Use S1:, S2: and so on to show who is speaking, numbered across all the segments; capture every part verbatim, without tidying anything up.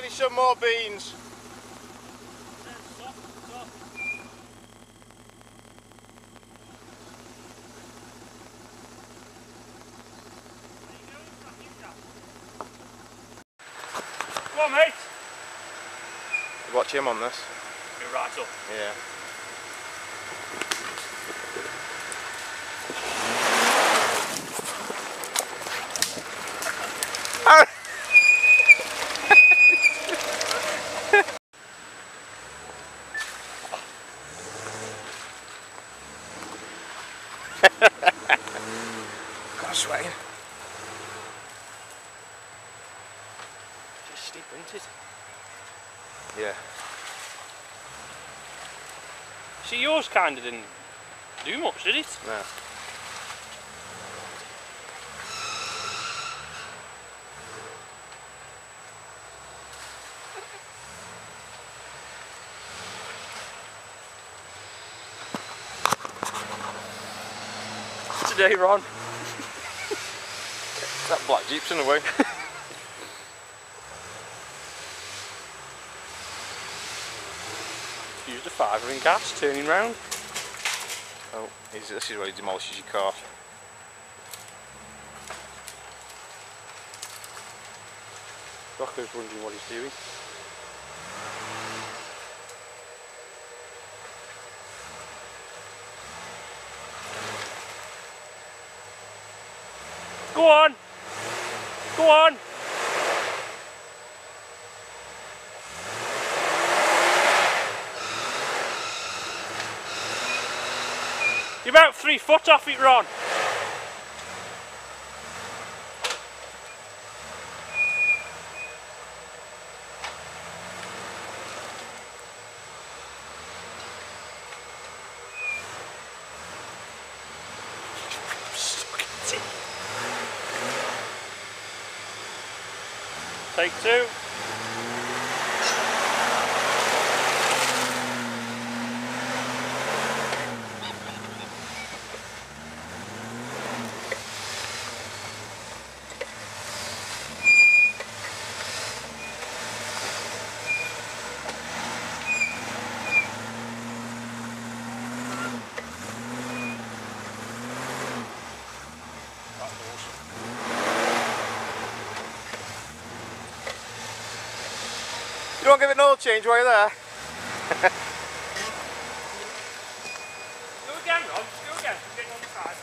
S1: me some more beans.
S2: Come on, mate.
S1: Watch him on this.
S2: You're right up.
S1: Yeah. God, I'm sweating.
S2: Just steep, isn't it?
S1: Yeah.
S2: See, yours kind of didn't do much, did it?
S1: No.
S2: Today, Ron.
S1: That black Jeep's in the way.
S2: Used a fiver in gas, turning round.
S1: Oh, he's, this is where he demolishes your car.
S2: Rocco's wondering what he's doing. Go on! Go on! You're about three foot off it, Ron. Take two.
S1: You don't give it an oil change while you're there?
S2: Go again, Ron. Go again. Get on the side.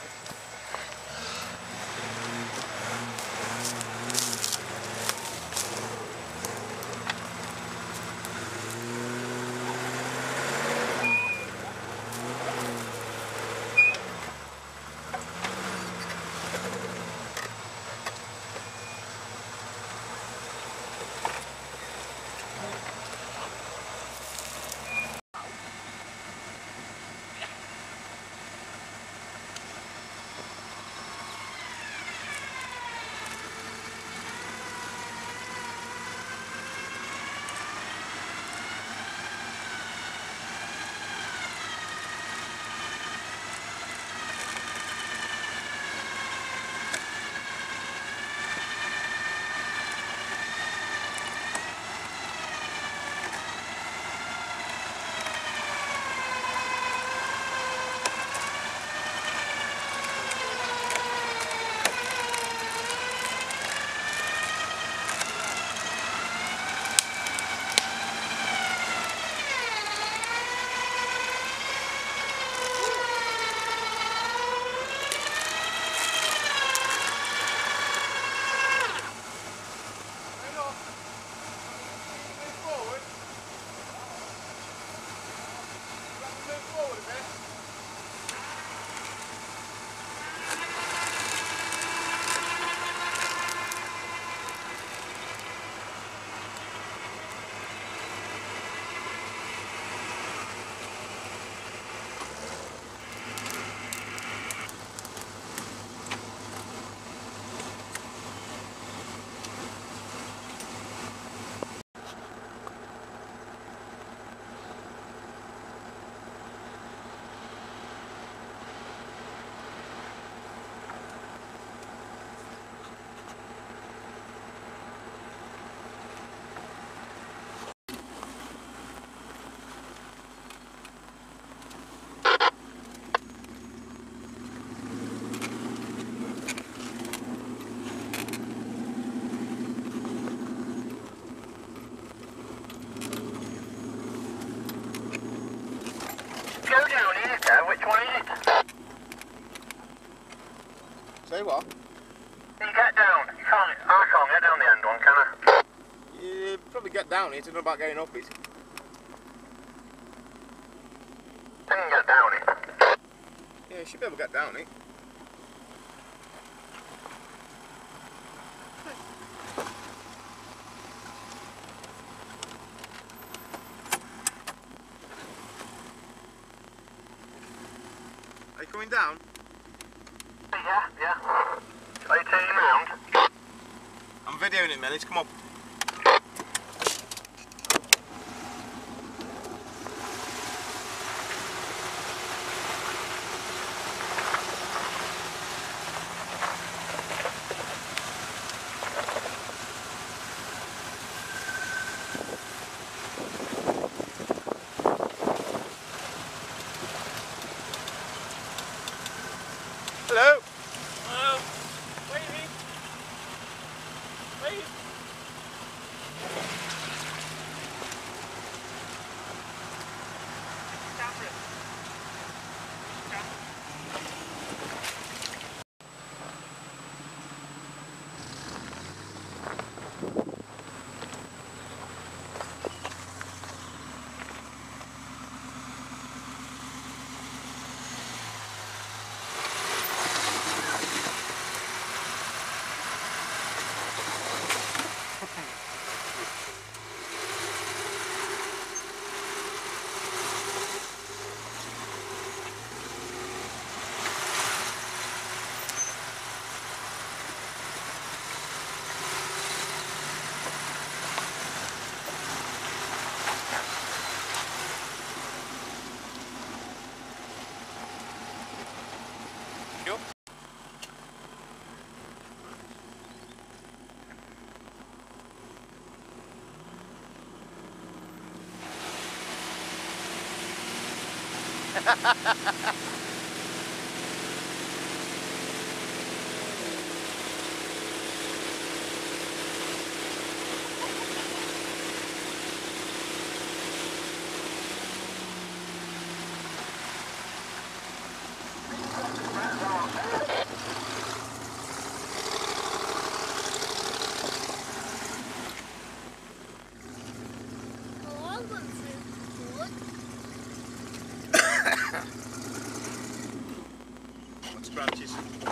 S1: Say what?
S3: Can you get down? You can't, I can't get down the end one, can I?
S1: You probably get down it, it's not about getting up it.
S3: I can get down it.
S1: Yeah, you should be able to get down it. Are you coming down?
S3: Yeah, yeah. Are you turning round?
S1: I'm videoing it, man. Let's come up. Hello.
S2: Um, waving. Wave. Camera. Camera.
S1: Yo. What scratches?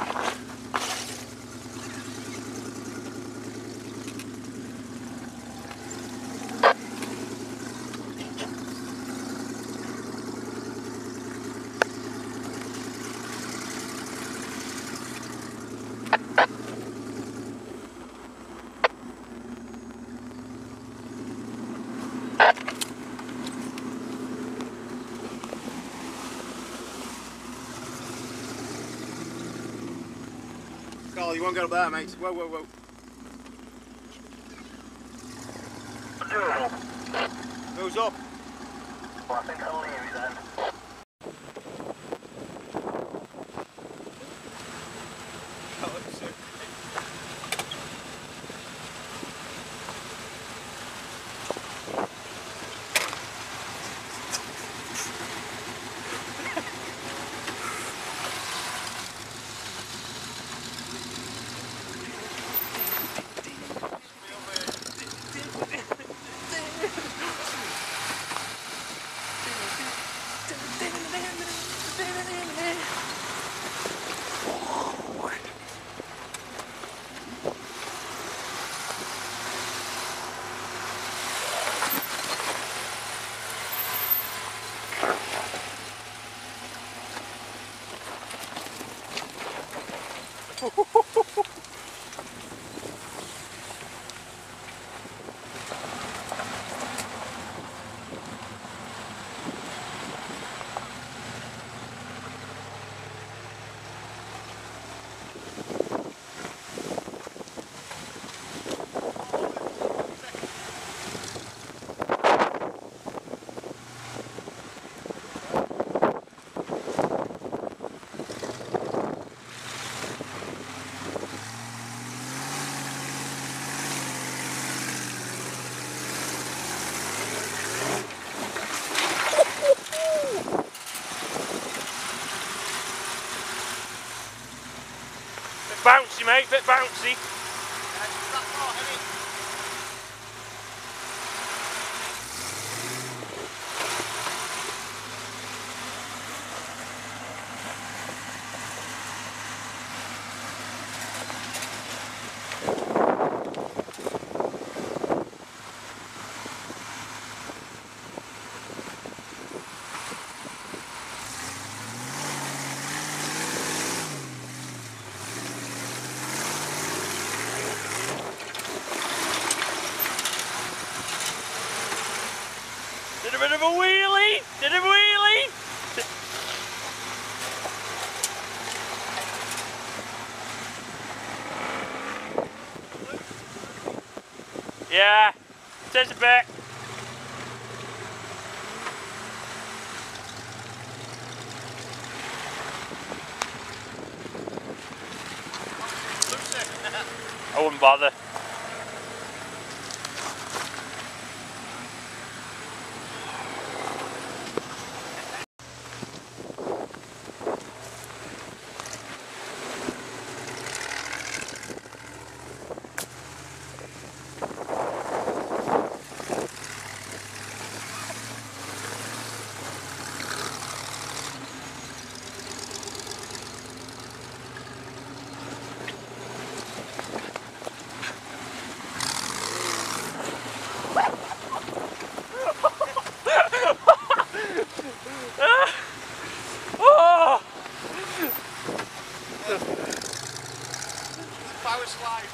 S1: Carl, you won't get up there, mate. Whoa, whoa, whoa.
S3: Doable.
S1: Goes up.
S3: Well, I think I'll leave it then.
S2: right, bit bouncy. Did a bit of a wheelie! Did a wheelie! Yeah, just a bit. I wouldn't bother. Oh!
S1: Power slide.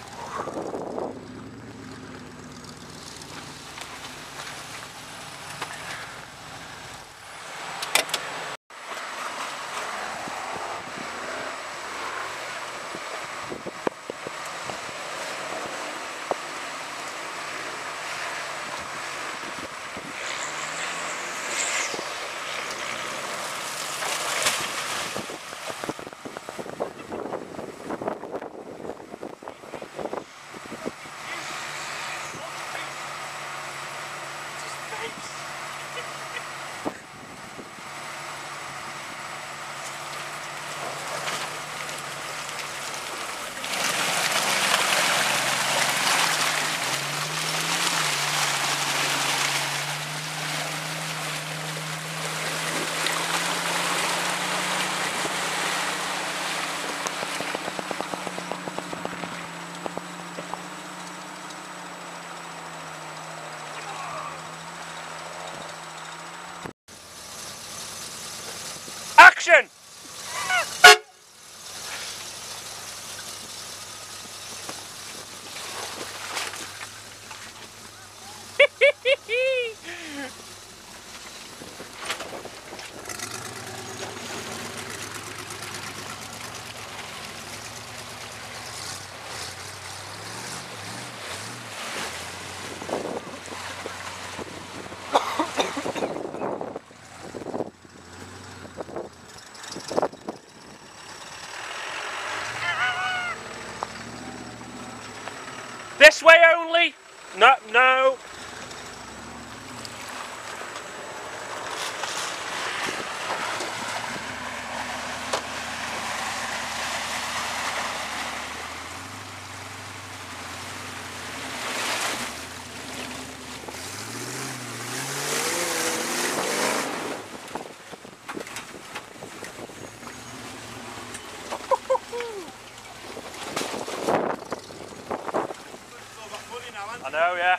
S2: Action! This way only? No, no. I know, yeah.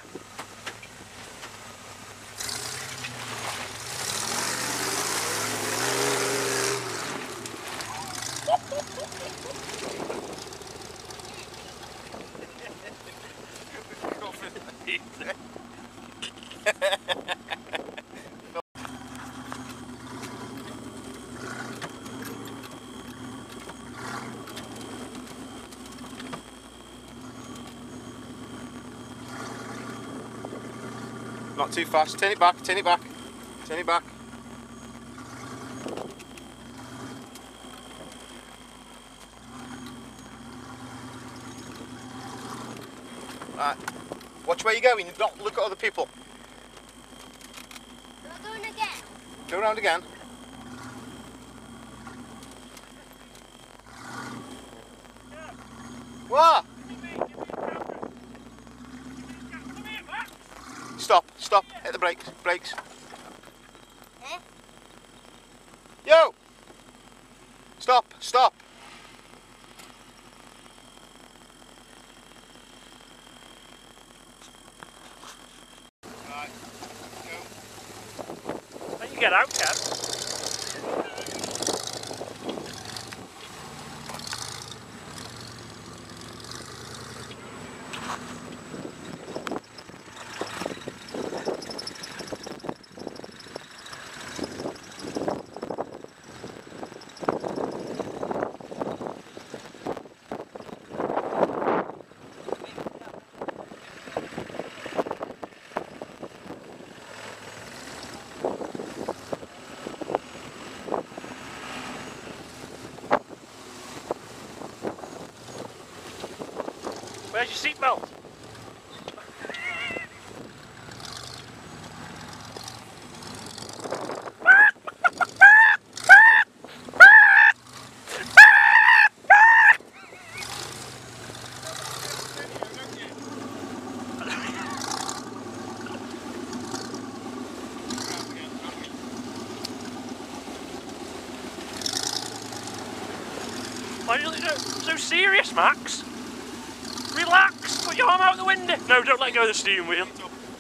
S1: Not too fast. Turn it back, turn it back, turn it back. Right. Watch where you're going, don't look at other people.
S4: Am I going again?
S1: Go around again. What? Stop, stop, hit the brakes, brakes.
S4: Eh?
S1: Yo! Stop, stop. Right, go.
S2: Then you get out, Kev. Where's your seatbelt? Why are you so, so serious, Max? Relax, put your arm out the window. No, don't let go of the steering wheel.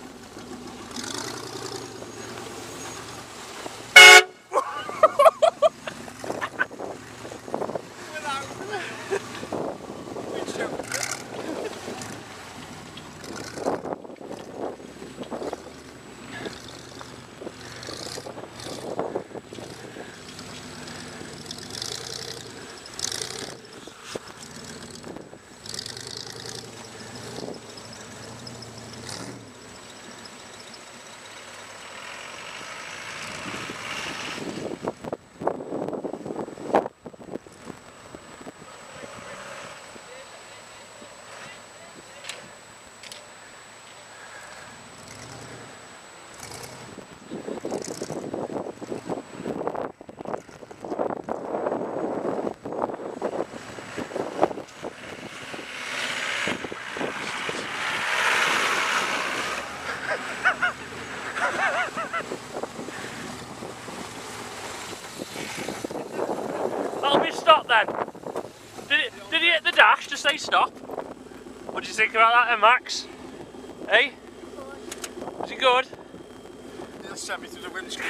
S2: That'll be a stop then. Did it, did he hit the dash to say stop? What do you think about that then, Max? Hey? Was it good?
S1: It'll send me through the windscreen.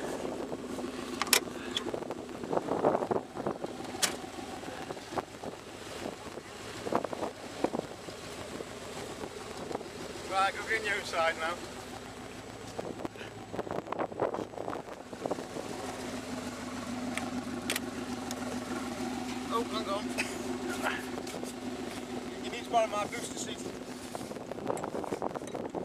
S1: Right, go get your side now. Oh, hang on. You need to borrow my booster seat.